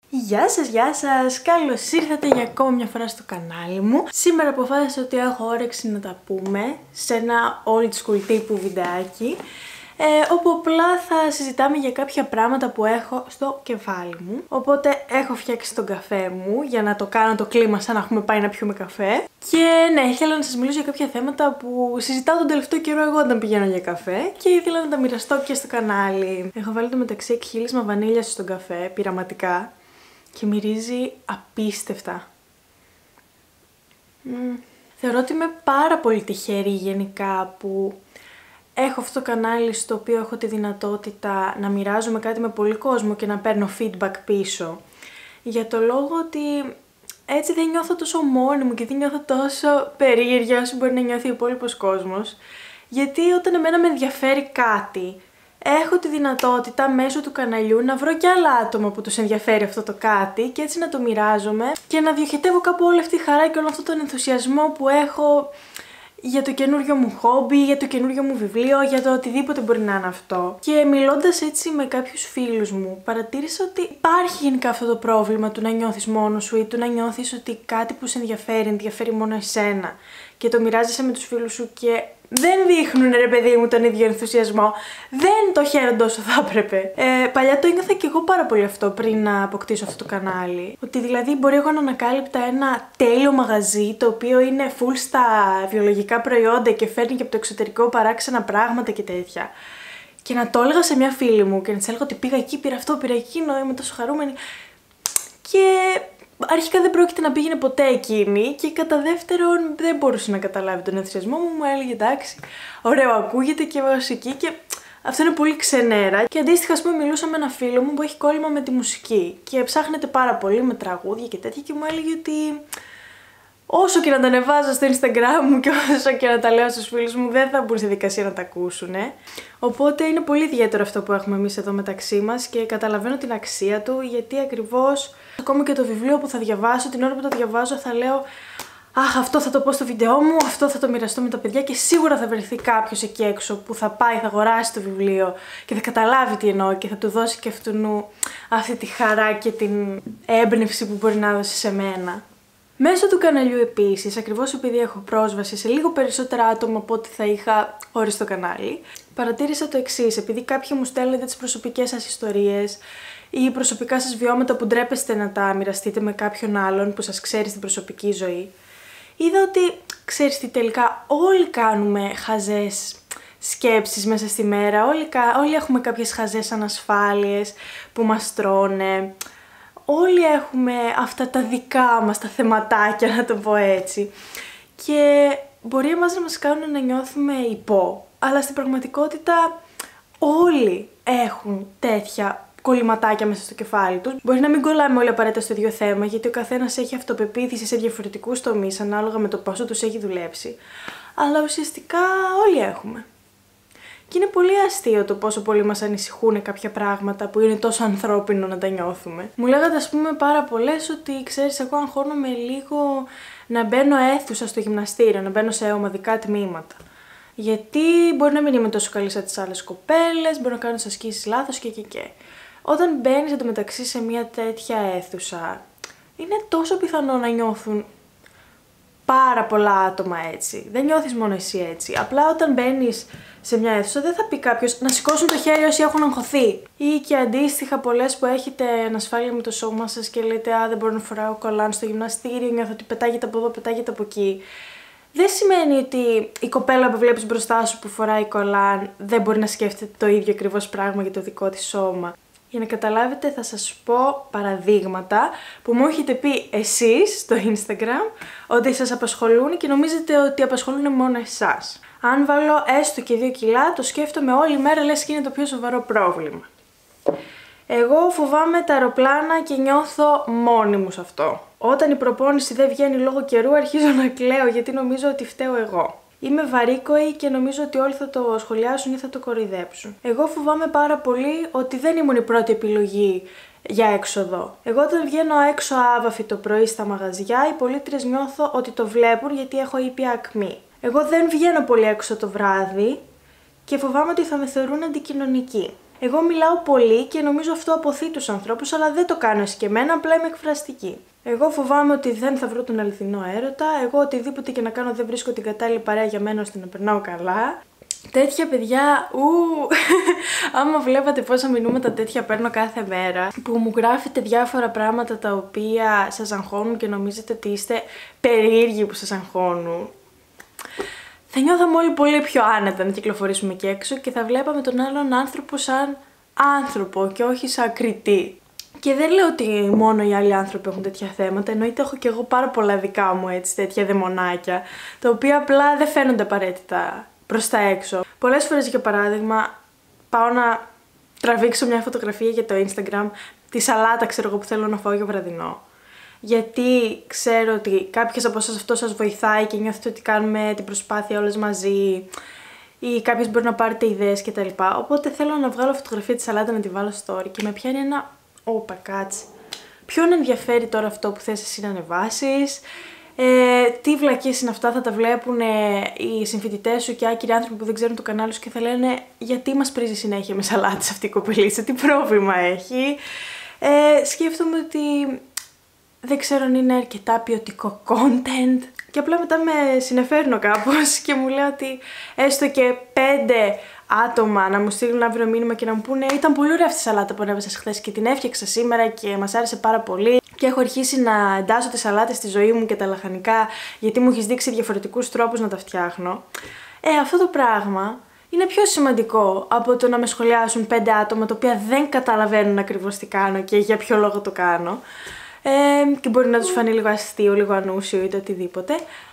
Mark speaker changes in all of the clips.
Speaker 1: Γεια σας! Καλώς ήρθατε για ακόμη μια φορά στο κανάλι μου. Σήμερα αποφάσισα ότι έχω όρεξη να τα πούμε σε ένα old school τύπου βιντεάκι, όπου απλά θα συζητάμε για κάποια πράγματα που έχω στο κεφάλι μου. Οπότε έχω φτιάξει τον καφέ μου για να το κάνω το κλίμα σαν να έχουμε πάει να πιούμε καφέ. Και ναι, ήθελα να σας μιλήσω για κάποια θέματα που συζητάω τον τελευταίο καιρό εγώ όταν πηγαίνω για καφέ και ήθελα να τα μοιραστώ και στο κανάλι. Έχω βάλει το μεταξύ εκχύλισμα βανίλιας στον καφέ, πειραματικά. Και μυρίζει απίστευτα. Θεωρώ ότι είμαι πάρα πολύ τυχερή γενικά που έχω αυτό το κανάλι στο οποίο έχω τη δυνατότητα να μοιράζομαι κάτι με πολύ κόσμο και να παίρνω feedback πίσω. Για το λόγο ότι έτσι δεν νιώθω τόσο μόνη μου και δεν νιώθω τόσο περίεργη όσο μπορεί να νιώθει ο υπόλοιπος κόσμος. Γιατί όταν εμένα με ενδιαφέρει κάτι, έχω τη δυνατότητα μέσω του καναλιού να βρω και άλλα άτομα που τους ενδιαφέρει αυτό το κάτι και έτσι να το μοιράζομαι και να διοχετεύω κάπου όλη αυτή τη χαρά και όλο αυτόν τον ενθουσιασμό που έχω για το καινούριο μου χόμπι, για το καινούριο μου βιβλίο, για το οτιδήποτε μπορεί να είναι αυτό. Και μιλώντας έτσι με κάποιους φίλους μου, παρατήρησα ότι υπάρχει γενικά αυτό το πρόβλημα του να νιώθεις μόνος σου ή του να νιώθεις ότι κάτι που σε ενδιαφέρει μόνο εσένα και το μοιράζεσαι με τους φίλους σου και δεν δείχνουν, ρε παιδί μου, τον ίδιο ενθουσιασμό. Δεν το χαίρονται όσο θα έπρεπε. Παλιά το ένιωθα και εγώ πάρα πολύ αυτό πριν να αποκτήσω αυτό το κανάλι. Ότι δηλαδή μπορεί εγώ να ανακάλυπτα ένα τέλειο μαγαζί το οποίο είναι full στα βιολογικά προϊόντα και φέρνει και από το εξωτερικό παράξενα πράγματα και τέτοια. Και να το έλεγα σε μια φίλη μου και να της έλεγα ότι πήγα εκεί, πήρα αυτό, πήρα εκείνο, είμαι τόσο χαρούμενη. Και αρχικά δεν πρόκειται να πήγαινε ποτέ εκείνη και κατά δεύτερον δεν μπορούσε να καταλάβει τον ενθουσιασμό μου, μου έλεγε εντάξει, ωραίο ακούγεται και βασική και αυτό είναι πολύ ξενέρα. Και αντίστοιχα ας πούμε μιλούσα με ένα φίλο μου που έχει κόλλημα με τη μουσική και ψάχνεται πάρα πολύ με τραγούδια και τέτοια και μου έλεγε ότι όσο και να τα ανεβάζω στο Instagram μου και όσο και να τα λέω στους φίλους μου δεν θα μπουν στη δικασία να τα ακούσουν. Οπότε είναι πολύ ιδιαίτερο αυτό που έχουμε εμείς εδώ μεταξύ μας και καταλαβαίνω την αξία του γιατί ακριβώς ακόμα και το βιβλίο που θα διαβάσω, την ώρα που το διαβάζω θα λέω αχ, αυτό θα το πω στο βίντεό μου, αυτό θα το μοιραστώ με τα παιδιά και σίγουρα θα βρεθεί κάποιος εκεί έξω που θα πάει, θα αγοράσει το βιβλίο και θα καταλάβει τι εννοώ και θα του δώσει και αυτού αυτή τη χαρά και την έμπνευση που μπορεί να δώσει σε μένα. Μέσω του καναλιού επίσης, ακριβώς επειδή έχω πρόσβαση σε λίγο περισσότερα άτομα από ό,τι θα είχα χωρίς το κανάλι, παρατήρησα το εξής, επειδή κάποιοι μου στέλνετε τις προσωπικές σας ιστορίες ή προσωπικά σας βιώματα που ντρέπεστε να τα μοιραστείτε με κάποιον άλλον που σας ξέρει στην προσωπική ζωή, είδα ότι, ξέρεις τι, τελικά όλοι κάνουμε χαζές σκέψεις μέσα στη μέρα, όλοι έχουμε κάποιες χαζές ανασφάλειες που μας τρώνε. Όλοι έχουμε αυτά τα δικά μας τα θεματάκια, να το πω έτσι. Και μπορεί εμάς να μας κάνουν να νιώθουμε υπό, αλλά στην πραγματικότητα όλοι έχουν τέτοια κολληματάκια μέσα στο κεφάλι τους. Μπορεί να μην κολλάμε όλοι απαραίτητα στο ίδιο θέμα, γιατί ο καθένας έχει αυτοπεποίθηση σε διαφορετικούς τομείς, ανάλογα με το πόσο τους έχει δουλέψει. Αλλά ουσιαστικά όλοι έχουμε. Και είναι πολύ αστείο το πόσο πολύ μας ανησυχούν κάποια πράγματα που είναι τόσο ανθρώπινο να τα νιώθουμε. Μου λέγατε ας πούμε πάρα πολλές ότι ξέρεις εγώ αγχώνομαι λίγο να μπαίνω αίθουσα στο γυμναστήριο, να μπαίνω σε ομαδικά τμήματα. Γιατί μπορεί να μην είμαι τόσο καλή σαν τις άλλες κοπέλες, μπορεί να κάνω τις ασκήσεις λάθος και. Όταν μπαίνεις εντωμεταξύ σε μια τέτοια αίθουσα, είναι τόσο πιθανό να νιώθουν πάρα πολλά άτομα έτσι. Δεν νιώθεις μόνο εσύ έτσι. Απλά όταν μπαίνεις σε μια αίθουσα δεν θα πει κάποιος να σηκώσουν το χέρι όσοι έχουν αγχωθεί. Ή και αντίστοιχα πολλές που έχετε ανασφάλεια με το σώμα σας και λέτε α, δεν μπορώ να φοράω κολάν στο γυμναστήριο, νιώθω ότι πετάγεται από εδώ, πετάγεται από εκεί. Δεν σημαίνει ότι η κοπέλα που βλέπεις μπροστά σου που φοράει κολάν δεν μπορεί να σκέφτεται το ίδιο ακριβώς πράγμα για το δικό της σώμα. Για να καταλάβετε θα σας πω παραδείγματα που μου έχετε πει εσείς στο Instagram ότι σας απασχολούν και νομίζετε ότι απασχολούν μόνο εσάς. Αν βάλω έστω και 2 κιλά το σκέφτομαι όλη μέρα λες και είναι το πιο σοβαρό πρόβλημα. Εγώ φοβάμαι τα αεροπλάνα και νιώθω μόνη μου σε αυτό. Όταν η προπόνηση δεν βγαίνει λόγω καιρού αρχίζω να κλαίω γιατί νομίζω ότι φταίω εγώ. Είμαι βαρύκοη και νομίζω ότι όλοι θα το σχολιάσουν ή θα το κοροϊδέψουν. Εγώ φοβάμαι πάρα πολύ ότι δεν ήμουν η πρώτη επιλογή για έξοδο. Εγώ όταν βγαίνω έξω άβαφη το πρωί στα μαγαζιά, οι πολίτριες νιώθω ότι το βλέπουν γιατί έχω ήπια ακμή. Εγώ δεν βγαίνω πολύ έξω το βράδυ και φοβάμαι ότι θα με θεωρούν αντικοινωνική. Εγώ μιλάω πολύ και νομίζω αυτό αποθεί τους ανθρώπους, αλλά δεν το κάνω εσκεμμένα, απλά είμαι εκφραστική. Εγώ φοβάμαι ότι δεν θα βρω τον αληθινό έρωτα. Εγώ οτιδήποτε και να κάνω δεν βρίσκω την κατάλληλη παρέα για μένα ώστε να περνάω καλά. Τέτοια παιδιά, άμα βλέπατε πόσα μηνύματα τέτοια παίρνω κάθε μέρα, που μου γράφετε διάφορα πράγματα τα οποία σας αγχώνουν και νομίζετε ότι είστε περίεργοι που σας αγχώνουν. Θα νιώθαμε όλοι πολύ πιο άνετα να κυκλοφορήσουμε εκεί έξω και θα βλέπαμε τον άλλον άνθρωπο σαν άνθρωπο και όχι σαν κριτή. Και δεν λέω ότι μόνο οι άλλοι άνθρωποι έχουν τέτοια θέματα, εννοείται έχω και εγώ πάρα πολλά δικά μου έτσι, τέτοια δαιμονάκια, τα οποία απλά δεν φαίνονται απαραίτητα προς τα έξω. Πολλές φορές, για παράδειγμα, πάω να τραβήξω μια φωτογραφία για το Instagram, τη σαλάτα ξέρω εγώ που θέλω να φάω για βραδινό. Γιατί ξέρω ότι κάποιος από εσάς αυτό σας βοηθάει και νιώθετε ότι κάνουμε την προσπάθεια όλες μαζί ή κάποιος μπορεί να πάρετε ιδέες κτλ. Οπότε θέλω να βγάλω φωτογραφία τη σαλάτα να τη βάλω story και με πιάνει ένα όπα κάτσε. Ποιον ενδιαφέρει τώρα αυτό που θες εσύ να ανεβάσεις, τι βλακίες είναι αυτά, θα τα βλέπουν οι συμφοιτητές σου και άκυροι άνθρωποι που δεν ξέρουν το κανάλι σου και θα λένε γιατί μας πρίζει συνέχεια με σαλάτες αυτή η κοπελίτσα, τι πρόβλημα έχει. Σκέφτομαι ότι δεν ξέρω αν είναι αρκετά ποιοτικό content και απλά μετά με συνεφέρνω κάπως και μου λέω ότι έστω και 5 άτομα να μου στείλουν αύριο μήνυμα και να μου πούνε ήταν πολύ ωραία αυτή η σαλάτα που ανέβασες χθες και την έφτιαξα σήμερα και μας άρεσε πάρα πολύ και έχω αρχίσει να εντάσσω τις σαλάτες στη ζωή μου και τα λαχανικά γιατί μου έχεις δείξει διαφορετικούς τρόπους να τα φτιάχνω. Αυτό το πράγμα είναι πιο σημαντικό από το να με σχολιάσουν 5 άτομα τα οποία δεν καταλαβαίνουν ακριβώς τι κάνω και για ποιο λόγο το κάνω. Και μπορεί να τους φανεί λίγο αστείο, λίγο ανούσιο ή το οτιδήποτε.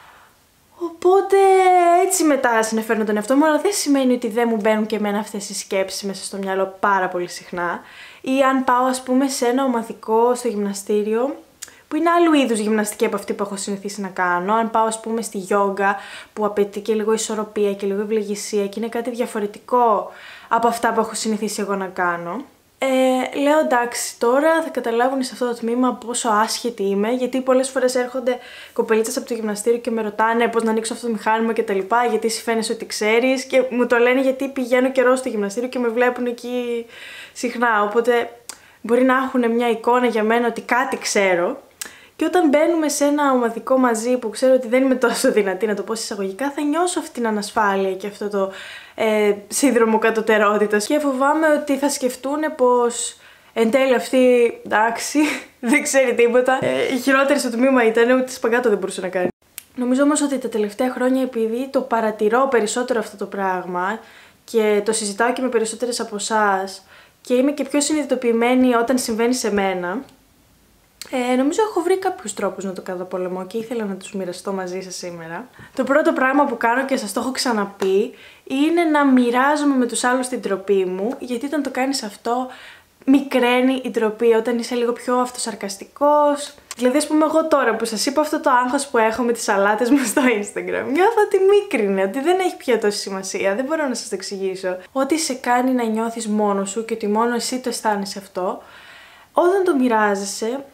Speaker 1: Οπότε έτσι μετά συνεφέρνω τον εαυτό μου, αλλά δεν σημαίνει ότι δεν μου μπαίνουν και εμένα αυτές οι σκέψεις μέσα στο μυαλό πάρα πολύ συχνά. Ή αν πάω ας πούμε σε ένα ομαδικό στο γυμναστήριο, που είναι άλλου είδους γυμναστική από αυτή που έχω συνηθίσει να κάνω. Αν πάω ας πούμε στη γιόγκα που απαιτεί και λίγο ισορροπία και λίγο ευλογησία και είναι κάτι διαφορετικό από αυτά που έχω συνηθίσει εγώ να κάνω. Λέω εντάξει, τώρα θα καταλάβουν σε αυτό το τμήμα πόσο άσχετη είμαι, γιατί πολλές φορές έρχονται κοπελίτσες από το γυμναστήριο και με ρωτάνε πώς να ανοίξω αυτό το μηχάνημα κτλ. Γιατί εσύ φαίνεσαι ότι ξέρεις και μου το λένε γιατί πηγαίνω καιρό στο γυμναστήριο και με βλέπουν εκεί συχνά. Οπότε μπορεί να έχουν μια εικόνα για μένα ότι κάτι ξέρω. Και όταν μπαίνουμε σε ένα ομαδικό μαζί που ξέρω ότι δεν είμαι τόσο δυνατή, να το πω εισαγωγικά, θα νιώσω αυτή την ανασφάλεια και αυτό το σύνδρομο κατωτερότητας. Και φοβάμαι ότι θα σκεφτούν πως εν τέλει αυτή, εντάξει, δεν ξέρει τίποτα. Η χειρότερη στο τμήμα ήταν, ούτε σπαγκάτο δεν μπορούσε να κάνει. Νομίζω όμως ότι τα τελευταία χρόνια, επειδή το παρατηρώ περισσότερο αυτό το πράγμα και το συζητάω και με περισσότερες από εσάς και είμαι και πιο συνειδητοποιημένη όταν συμβαίνει σε μένα, νομίζω έχω βρει κάποιους τρόπους να το καταπολεμώ και ήθελα να τους μοιραστώ μαζί σας σήμερα. Το πρώτο πράγμα που κάνω και σας το έχω ξαναπεί είναι να μοιράζομαι με τους άλλους την ντροπή μου, γιατί όταν το κάνεις αυτό μικραίνει η ντροπή, όταν είσαι λίγο πιο αυτοσαρκαστικός. Δηλαδή ας πούμε εγώ τώρα που σας είπα αυτό το άγχος που έχω με τις σαλάτες μου στο Instagram, νιώθω ότι μίκρινε, ότι δεν έχει πια τόση σημασία, δεν μπορώ να σας το εξηγήσω. Ό,τι σε κάνει να νιώθεις μόνος σου και ότι μόνο εσύ το αισθάνεσαι αυτό, όταν το μοιράζεσαι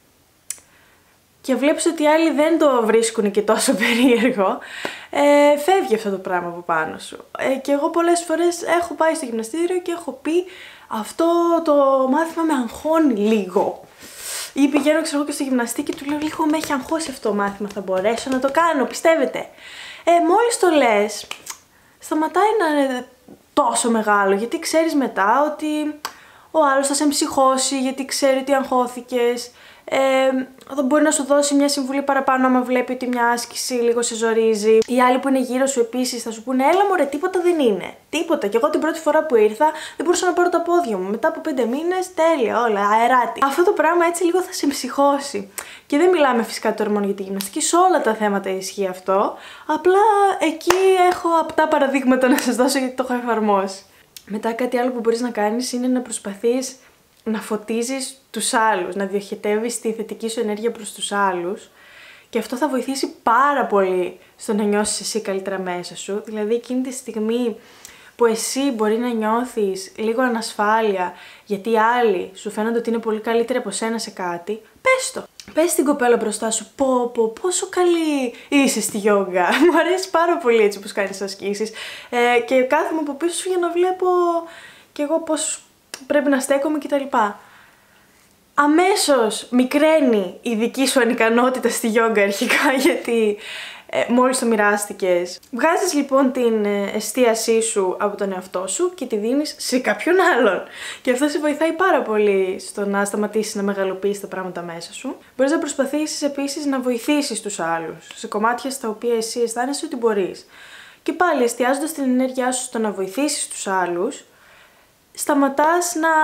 Speaker 1: και βλέπεις ότι οι άλλοι δεν το βρίσκουν και τόσο περίεργο, φεύγει αυτό το πράγμα από πάνω σου. Και εγώ πολλές φορές έχω πάει στο γυμναστήριο και έχω πει αυτό το μάθημα με αγχώνει λίγο. Ή πηγαίνω ξέρω και στο γυμναστή και του λέω λίγο με έχει αγχώσει αυτό το μάθημα, θα μπορέσω να το κάνω, πιστεύετε? Μόλις το λες, σταματάει να είναι τόσο μεγάλο, γιατί ξέρεις μετά ότι ο άλλος θα σε εμψυχώσει, γιατί ξέρει ότι αγχώθηκες. Θα μπορεί να σου δώσει μια συμβουλή παραπάνω άμα βλέπει ότι μια άσκηση λίγο σε ζορίζει. Οι άλλοι που είναι γύρω σου επίσης θα σου πούνε έλα μωρέ, τίποτα δεν είναι. Τίποτα. Και εγώ την πρώτη φορά που ήρθα δεν μπορούσα να πάρω τα πόδια μου. Μετά από 5 μήνες, τέλεια, όλα, αεράτη. Αυτό το πράγμα έτσι λίγο θα σε ψυχώσει. Και δεν μιλάμε φυσικά τώρα μόνο για τη γυμναστική, σε όλα τα θέματα ισχύει αυτό. Απλά εκεί έχω απτά παραδείγματα να σας δώσω γιατί το έχω εφαρμόσει. Μετά κάτι άλλο που μπορείς να κάνεις είναι να προσπαθείς να φωτίζεις τους άλλους, να διοχετεύεις τη θετική σου ενέργεια προς τους άλλους και αυτό θα βοηθήσει πάρα πολύ στο να νιώσεις εσύ καλύτερα μέσα σου. Δηλαδή εκείνη τη στιγμή που εσύ μπορεί να νιώθεις λίγο ανασφάλεια γιατί οι άλλοι σου φαίνονται ότι είναι πολύ καλύτεροι από σένα σε κάτι, πες το. Πες στην κοπέλα μπροστά σου, πόσο καλή είσαι στη γιόγκα. Μου αρέσει πάρα πολύ έτσι όπως κάνεις ασκήσεις και κάθομαι από πίσω σου για να βλέπω και εγώ πώς πρέπει να στέκομαι κτλ. Αμέσως μικραίνει η δική σου ανικανότητα στη γιόγκα αρχικά, γιατί μόλις το μοιράστηκες. Βγάζεις λοιπόν την εστίασή σου από τον εαυτό σου και τη δίνεις σε κάποιον άλλον. Και αυτό σε βοηθάει πάρα πολύ στο να σταματήσεις να μεγαλοποιείς τα πράγματα μέσα σου. Μπορείς να προσπαθήσεις επίσης να βοηθήσεις τους άλλους σε κομμάτια στα οποία εσύ αισθάνεσαι ότι μπορείς. Και πάλι εστιάζοντας την ενέργειά σου στο να βοηθήσεις τους άλλους, σταματάς να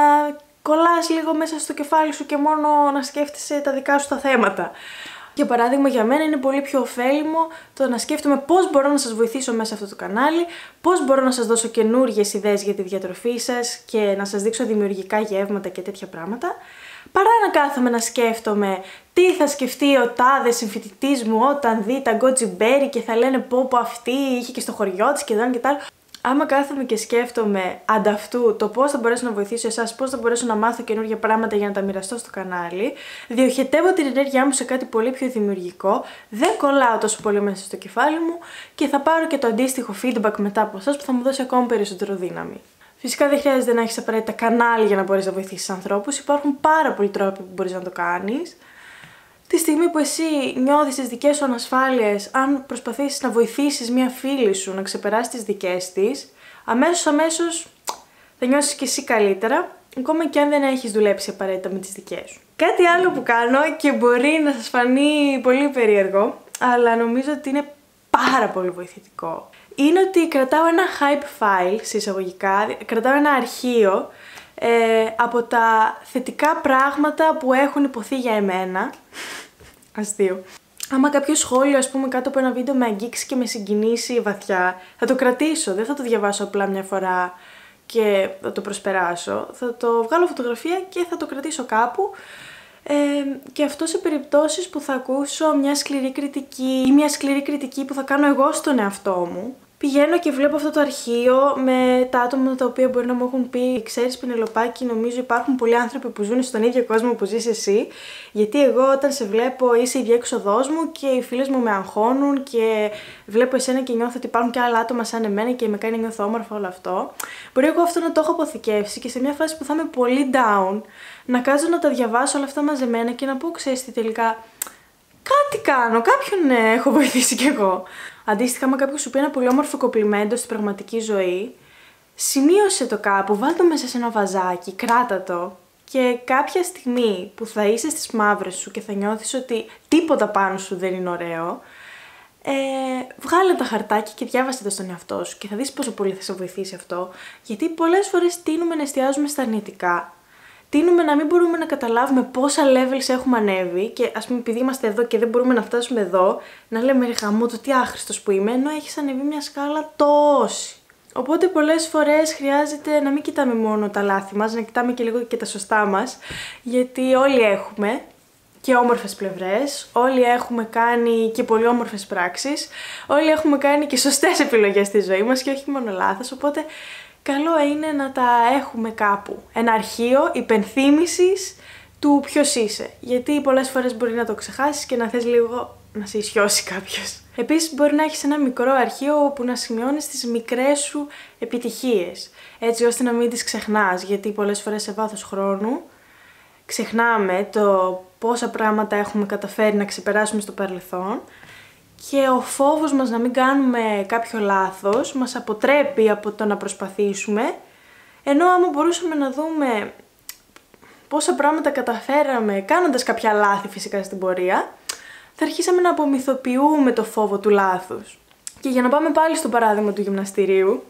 Speaker 1: κολλάς λίγο μέσα στο κεφάλι σου και μόνο να σκέφτεσαι τα δικά σου τα θέματα. Για παράδειγμα, για μένα είναι πολύ πιο ωφέλιμο το να σκέφτομαι πώς μπορώ να σας βοηθήσω μέσα σε αυτό το κανάλι, πώς μπορώ να σας δώσω καινούργιες ιδέες για τη διατροφή σας και να σας δείξω δημιουργικά γεύματα και τέτοια πράγματα, παρά να κάθομαι να σκέφτομαι τι θα σκεφτεί ο τάδε συμφοιτητής μου όταν δει τα γκότζι μπέρι και θα λένε πω αυτή είχε και στο χωριό της και εδώ και τα άλλα. Άμα κάθομαι και σκέφτομαι ανταυτού το πώς θα μπορέσω να βοηθήσω εσάς, πώς θα μπορέσω να μάθω καινούργια πράγματα για να τα μοιραστώ στο κανάλι, διοχετεύω την ενέργειά μου σε κάτι πολύ πιο δημιουργικό, δεν κολλάω τόσο πολύ μέσα στο κεφάλι μου και θα πάρω και το αντίστοιχο feedback μετά από εσάς που θα μου δώσει ακόμα περισσότερο δύναμη. Φυσικά δεν χρειάζεται να έχεις απαραίτητα κανάλι για να μπορείς να βοηθήσεις ανθρώπους, υπάρχουν πάρα πολλοί τρόποι που μπορείς να το κάνεις. Τη στιγμή που εσύ νιώθεις τις δικές σου ανασφάλειες, αν προσπαθήσεις να βοηθήσεις μια φίλη σου να ξεπεράσει τις δικές της, αμέσως θα νιώσεις και εσύ καλύτερα, ακόμα και αν δεν έχεις δουλέψει απαραίτητα με τις δικές σου. Κάτι άλλο που κάνω και μπορεί να σας φανεί πολύ περίεργο, αλλά νομίζω ότι είναι πάρα πολύ βοηθητικό, είναι ότι κρατάω ένα hype file, σε εισαγωγικά, κρατάω ένα αρχείο από τα θετικά πράγματα που έχουν υποθεί για εμένα. Αστείο. Άμα κάποιο σχόλιο, ας πούμε, κάτω από ένα βίντεο με αγγίξει και με συγκινήσει βαθιά, θα το κρατήσω, δεν θα το διαβάσω απλά μια φορά και θα το προσπεράσω. Θα το βγάλω φωτογραφία και θα το κρατήσω κάπου. Και αυτό σε περιπτώσεις που θα ακούσω μια σκληρή κριτική ή μια σκληρή κριτική που θα κάνω εγώ στον εαυτό μου, πηγαίνω και βλέπω αυτό το αρχείο με τα άτομα τα οποία μπορεί να μου έχουν πει «Ξέρεις Πενελοπάκη, νομίζω υπάρχουν πολλοί άνθρωποι που ζουν στον ίδιο κόσμο που ζεις εσύ, γιατί εγώ όταν σε βλέπω είσαι η διέξοδός μου και οι φίλες μου με αγχώνουν και βλέπω εσένα και νιώθω ότι υπάρχουν και άλλα άτομα σαν εμένα και με κάνει νιώθω όμορφα όλο αυτό». Μπορεί εγώ αυτό να το έχω αποθηκεύσει και σε μια φάση που θα είμαι πολύ down, να κάτσω να τα διαβάσω όλα αυτά μαζεμένα και να πω «Ξέρεις τι, τελικά κάτι κάνω, κάποιον έχω βοηθήσει κι εγώ». Αντίστοιχα, άμα κάποιος σου πει ένα πολύ όμορφο κομπλιμέντο στην πραγματική ζωή, σημείωσε το κάπου, βάλ' το μέσα σε ένα βαζάκι, κράτα το και κάποια στιγμή που θα είσαι στις μαύρες σου και θα νιώθεις ότι τίποτα πάνω σου δεν είναι ωραίο, βγάλε τα χαρτάκια και διάβασε το στον εαυτό σου και θα δεις πόσο πολύ θα σε βοηθήσει αυτό, γιατί πολλές φορές τείνουμε να εστιάζουμε στα αρνητικά. Τείνουμε να μην μπορούμε να καταλάβουμε πόσα levels έχουμε ανέβει και ας πούμε επειδή είμαστε εδώ και δεν μπορούμε να φτάσουμε εδώ, να λέμε ρε γαμώ το τι άχρηστος που είμαι, ενώ έχεις ανεβεί μια σκάλα τόση. Οπότε πολλές φορές χρειάζεται να μην κοιτάμε μόνο τα λάθη μας, να κοιτάμε και λίγο και τα σωστά μας, γιατί όλοι έχουμε και όμορφες πλευρές, όλοι έχουμε κάνει και πολύ όμορφες πράξεις, όλοι έχουμε κάνει και σωστές επιλογές στη ζωή μας και όχι μόνο λάθος, οπότε καλό είναι να τα έχουμε κάπου. Ένα αρχείο υπενθύμησης του ποιος είσαι. Γιατί πολλές φορές μπορεί να το ξεχάσεις και να θες λίγο να σε ισιώσει κάποιος. Επίσης μπορεί να έχεις ένα μικρό αρχείο όπου να σημειώνεις τις μικρές σου επιτυχίες. Έτσι ώστε να μην τις ξεχνάς. Γιατί πολλές φορές σε βάθος χρόνου ξεχνάμε το πόσα πράγματα έχουμε καταφέρει να ξεπεράσουμε στο παρελθόν. Και ο φόβος μας να μην κάνουμε κάποιο λάθος μας αποτρέπει από το να προσπαθήσουμε, ενώ άμα μπορούσαμε να δούμε πόσα πράγματα καταφέραμε κάνοντας κάποια λάθη φυσικά στην πορεία, θα αρχίσαμε να απομυθοποιούμε το φόβο του λάθους. Και για να πάμε πάλι στο παράδειγμα του γυμναστηρίου,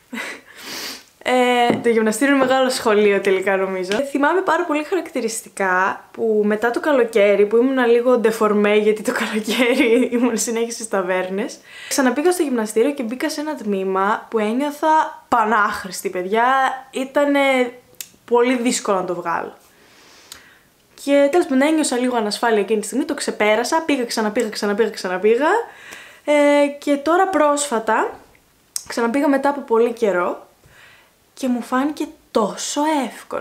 Speaker 1: το γυμναστήριο είναι μεγάλο σχολείο τελικά νομίζω. Θυμάμαι πάρα πολύ χαρακτηριστικά που μετά το καλοκαίρι, που ήμουν λίγο ντεφορμέ γιατί το καλοκαίρι ήμουν συνέχεια στις ταβέρνες, ξαναπήγα στο γυμναστήριο και μπήκα σε ένα τμήμα που ένιωθα πανάχρηστη, παιδιά. Ήταν πολύ δύσκολο να το βγάλω. Και τέλος πάντων ένιωσα λίγο ανασφάλεια εκείνη τη στιγμή, το ξεπέρασα, ξαναπήγα και τώρα πρόσφατα ξαναπήγα μετά από πολύ καιρό. Και μου φάνηκε τόσο εύκολο.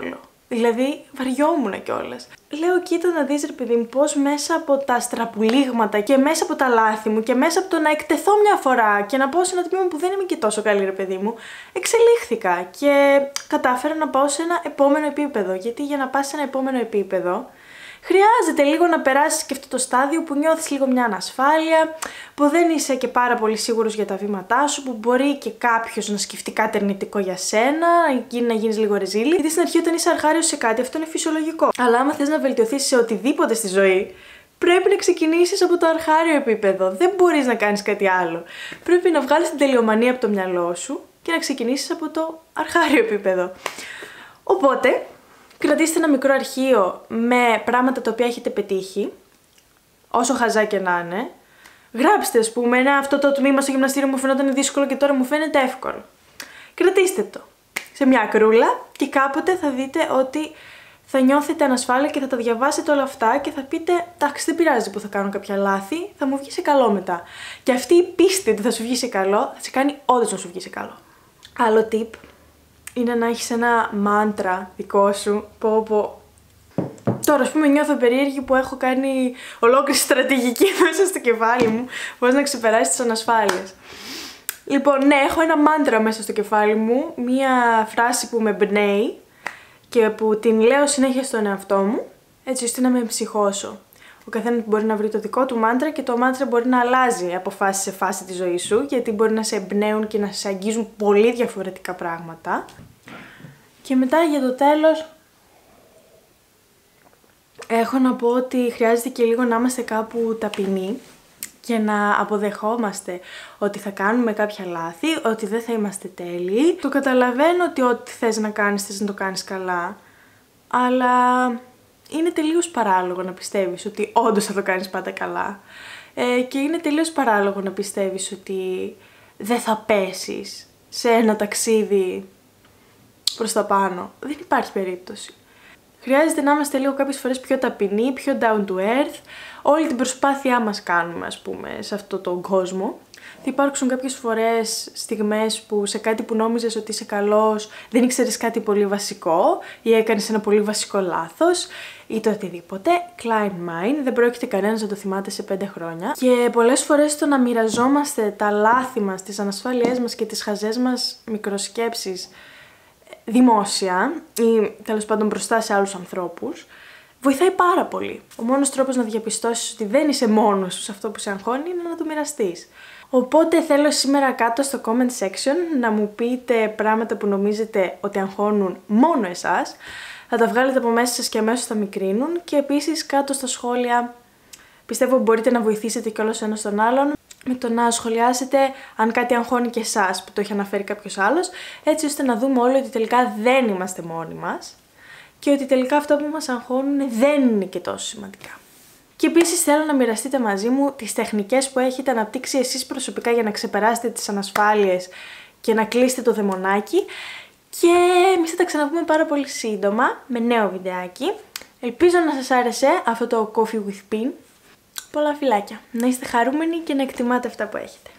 Speaker 1: Δηλαδή, βαριόμουν κιόλας. Λέω, κοίτα να δεις ρε παιδί μου, πώς μέσα από τα στραπουλίγματα και μέσα από τα λάθη μου και μέσα από το να εκτεθώ μια φορά και να πάω σε ένα τμήμα που δεν είμαι και τόσο καλή ρε παιδί μου, εξελίχθηκα και κατάφερα να πάω σε ένα επόμενο επίπεδο. Γιατί για να πας σε ένα επόμενο επίπεδο, χρειάζεται λίγο να περάσεις και αυτό το στάδιο που νιώθεις λίγο μια ανασφάλεια, που δεν είσαι και πάρα πολύ σίγουρος για τα βήματά σου, που μπορεί και κάποιος να σκεφτεί κάτι αρνητικό για σένα, να γίνεις λίγο ρεζίλη. Γιατί στην αρχή όταν είσαι αρχάριος σε κάτι αυτό είναι φυσιολογικό. Αλλά άμα θες να βελτιωθείς σε οτιδήποτε στη ζωή, πρέπει να ξεκινήσεις από το αρχάριο επίπεδο. Δεν μπορείς να κάνεις κάτι άλλο. Πρέπει να βγάλεις την τελειομανία από το μυαλό σου και να ξεκινήσεις από το αρχάριο επίπεδο. Οπότε, κρατήστε ένα μικρό αρχείο με πράγματα τα οποία έχετε πετύχει, όσο χαζά και να είναι. Γράψτε, ας πούμε, αυτό το τμήμα στο γυμναστήριο μου φαινόταν δύσκολο και τώρα μου φαίνεται εύκολο. Κρατήστε το σε μια ακρούλα και κάποτε θα δείτε ότι θα νιώθετε ανασφάλεια και θα τα διαβάσετε όλα αυτά και θα πείτε, εντάξει, δεν πειράζει που θα κάνω κάποια λάθη, θα μου βγει σε καλό μετά. Και αυτή η πίστη ότι θα σου βγει σε καλό, θα σε κάνει όντως να σου βγει σε καλό. Άλλο tip είναι να έχεις ένα μάντρα δικό σου. Τώρα, ας πούμε, νιώθω περίεργη που έχω κάνει ολόκληρη στρατηγική μέσα στο κεφάλι μου πώς να ξεπεράσεις τις ανασφάλειες. Λοιπόν, ναι, έχω ένα μάντρα μέσα στο κεφάλι μου, μία φράση που με εμπνέει και που την λέω συνέχεια στον εαυτό μου, έτσι ώστε να με εμψυχώσω. Ο καθένας μπορεί να βρει το δικό του μάντρα και το μάντρα μπορεί να αλλάζει από φάση σε φάση της ζωής σου, γιατί μπορεί να σε εμπνέουν και να σε αγγίζουν πολύ διαφορετικά πράγματα. Και μετά για το τέλος, έχω να πω ότι χρειάζεται και λίγο να είμαστε κάπου ταπεινοί και να αποδεχόμαστε ότι θα κάνουμε κάποια λάθη, ότι δεν θα είμαστε τέλειοι. Το καταλαβαίνω ότι ό,τι θες να κάνεις να το κάνεις καλά, αλλά είναι τελείως παράλογο να πιστεύεις ότι όντως θα το κάνεις πάντα καλά. Και είναι τελείως παράλογο να πιστεύεις ότι δεν θα πέσεις σε ένα ταξίδι προς τα πάνω. Δεν υπάρχει περίπτωση. Χρειάζεται να είμαστε λίγο κάποιες φορές πιο ταπεινοί, πιο down to earth. Όλη την προσπάθειά μας κάνουμε, ας πούμε, σε αυτόν τον κόσμο. Θα υπάρξουν κάποιες φορές στιγμές που σε κάτι που νόμιζες ότι είσαι καλός δεν ήξερες κάτι πολύ βασικό ή έκανες ένα πολύ βασικό λάθος ή το οτιδήποτε. Klein mind, δεν πρόκειται κανένας να το θυμάται σε 5 χρόνια. Και πολλές φορές το να μοιραζόμαστε τα λάθη μας, τις ανασφάλειές μας και τις χαζές μας μικροσκέψεις δημόσια ή τέλος πάντων μπροστά σε άλλους ανθρώπους, βοηθάει πάρα πολύ. Ο μόνος τρόπος να διαπιστώσεις ότι δεν είσαι μόνος σου σε αυτό που σε αγχώνει είναι να το μοιραστείς. Οπότε θέλω σήμερα κάτω στο comment section να μου πείτε πράγματα που νομίζετε ότι αγχώνουν μόνο εσάς. Θα τα βγάλετε από μέσα σας και αμέσως θα μικρύνουν. Και επίσης κάτω στα σχόλια πιστεύω μπορείτε να βοηθήσετε κιόλας ένας τον άλλον με το να σχολιάσετε αν κάτι αγχώνει και εσάς που το έχει αναφέρει κάποιος άλλος, έτσι ώστε να δούμε όλοι ότι τελικά δεν είμαστε μόνοι μας και ότι τελικά αυτά που μας αγχώνουν δεν είναι και τόσο σημαντικά. Και επίσης θέλω να μοιραστείτε μαζί μου τις τεχνικές που έχετε αναπτύξει εσείς προσωπικά για να ξεπεράσετε τις ανασφάλειες και να κλείσετε το δαιμονάκι. Και εμείς θα τα ξαναπούμε πάρα πολύ σύντομα με νέο βιντεάκι. Ελπίζω να σας άρεσε αυτό το Coffee with Pin. Πολλά φιλάκια. Να είστε χαρούμενοι και να εκτιμάτε αυτά που έχετε.